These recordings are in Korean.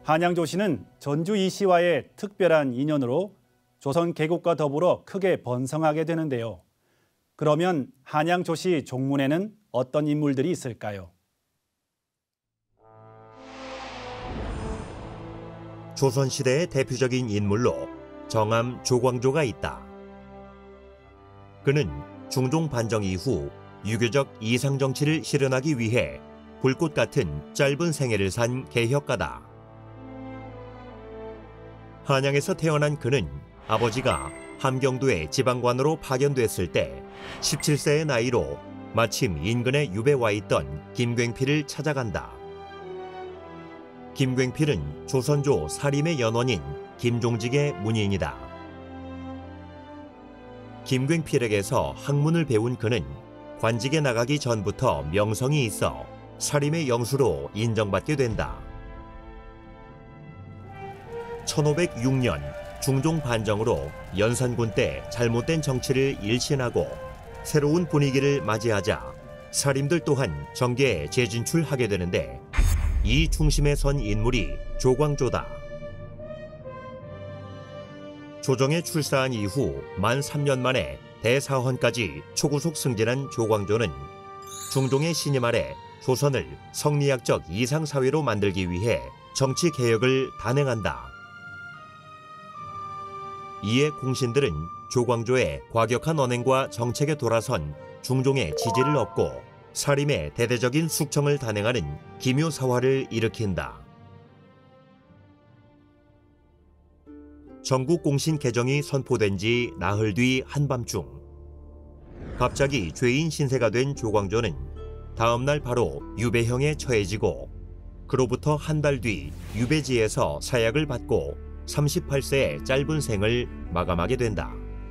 한양조씨는 전주 이씨와의 특별한 인연으로 조선 개국과 더불어 크게 번성하게 되는데요. 그러면 한양조씨 종문에는 어떤 인물들이 있을까요? 조선시대의 대표적인 인물로 정암 조광조가 있다. 그는 중종 반정 이후 유교적 이상정치를 실현하기 위해 불꽃 같은 짧은 생애를 산 개혁가다. 한양에서 태어난 그는 아버지가 함경도의 지방관으로 파견됐을 때 17세의 나이로 마침 인근에 유배 와 있던 김굉필을 찾아간다. 김굉필은 조선조 사림의 연원인 김종직의 문인이다. 김굉필에게서 학문을 배운 그는 관직에 나가기 전부터 명성이 있어 사림의 영수로 인정받게 된다. 1506년 중종 반정으로 연산군 때 잘못된 정치를 일신하고 새로운 분위기를 맞이하자 사림들 또한 정계에 재진출하게 되는데 이 중심에 선 인물이 조광조다. 조정에 출사한 이후 만 3년 만에 대사헌까지 초구속 승진한 조광조는 중종의 신임 아래 조선을 성리학적 이상사회로 만들기 위해 정치개혁을 단행한다. 이에 공신들은 조광조의 과격한 언행과 정책에 돌아선 중종의 지지를 얻고 사림의 대대적인 숙청을 단행하는 기묘사화를 일으킨다. 전국 공신 개정이 선포된 지 나흘 뒤 한밤중 갑자기 죄인 신세가 된 조광조는 다음 날 바로 유배형에 처해지고 그로부터 한 달 뒤 유배지에서 사약을 받고 38세의 짧은 생을 마감하게 된다.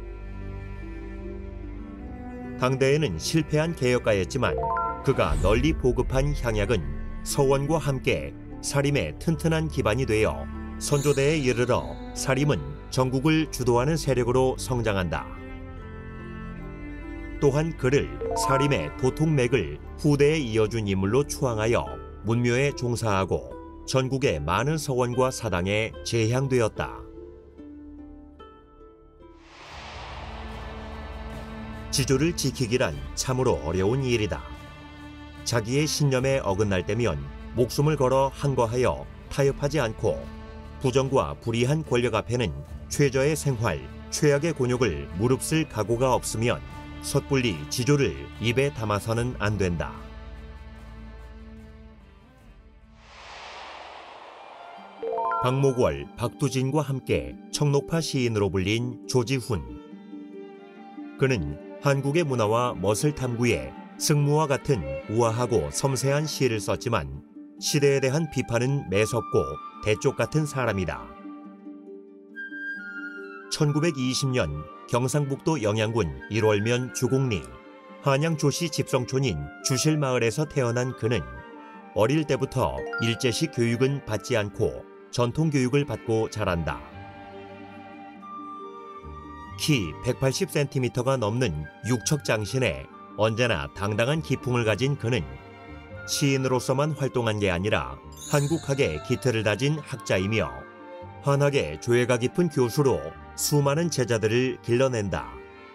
당대에는 실패한 개혁가였지만 그가 널리 보급한 향약은 서원과 함께 사림의 튼튼한 기반이 되어 선조대에 이르러 사림은 전국을 주도하는 세력으로 성장한다. 또한 그를 사림의 도통맥을 후대에 이어준 인물로 추앙하여 문묘에 종사하고 전국의 많은 서원과 사당에 제향되었다. 지조를 지키기란 참으로 어려운 일이다. 자기의 신념에 어긋날 때면 목숨을 걸어 항거하여 타협하지 않고 부정과 불의한 권력 앞에는 최저의 생활, 최악의 곤욕을 무릅쓸 각오가 없으면 섣불리 지조를 입에 담아서는 안 된다. 박목월, 박두진과 함께 청록파 시인으로 불린 조지훈. 그는 한국의 문화와 멋을 탐구해 승무와 같은 우아하고 섬세한 시를 썼지만 시대에 대한 비판은 매섭고 대쪽 같은 사람이다. 1920년 경상북도 영양군 1월면 주곡리 한양조씨 집성촌인 주실마을에서 태어난 그는 어릴 때부터 일제식 교육은 받지 않고 전통교육을 받고 자란다. 키 180cm가 넘는 육척장신에 언제나 당당한 기풍을 가진 그는 시인으로서만 활동한 게 아니라 한국학의 기틀을 다진 학자이며 한학의 조예가 깊은 교수로 수많은 제자들을 길러낸다.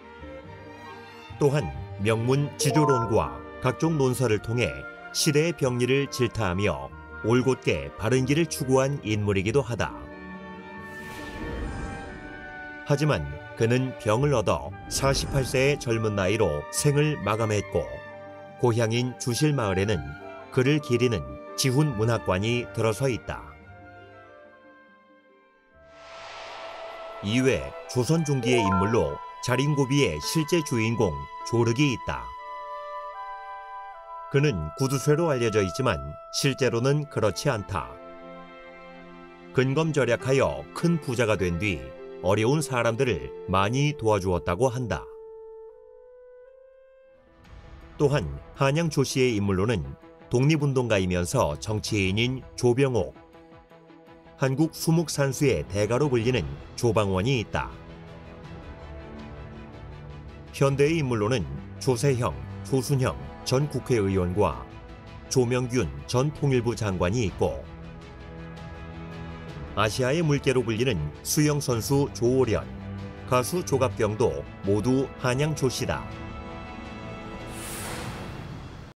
또한 명문 지조론과 각종 논설을 통해 시대의 병리를 질타하며 올곧게 바른 길을 추구한 인물이기도 하다. 하지만 그는 병을 얻어 48세의 젊은 나이로 생을 마감했고 고향인 주실마을에는 그를 기리는 지훈 문학관이 들어서 있다. 이외 조선 중기의 인물로 자린고비의 실제 주인공 조륵이 있다. 그는 구두쇠로 알려져 있지만 실제로는 그렇지 않다. 근검절약하여 큰 부자가 된 뒤 어려운 사람들을 많이 도와주었다고 한다. 또한 한양 조씨의 인물로는 독립운동가이면서 정치인인 조병옥, 한국 수묵산수의 대가로 불리는 조방원이 있다. 현대의 인물로는 조세형, 조순형 전 국회의원과 조명균 전 통일부 장관이 있고 아시아의 물개로 불리는 수영 선수 조오련, 가수 조갑경도 모두 한양 조씨다.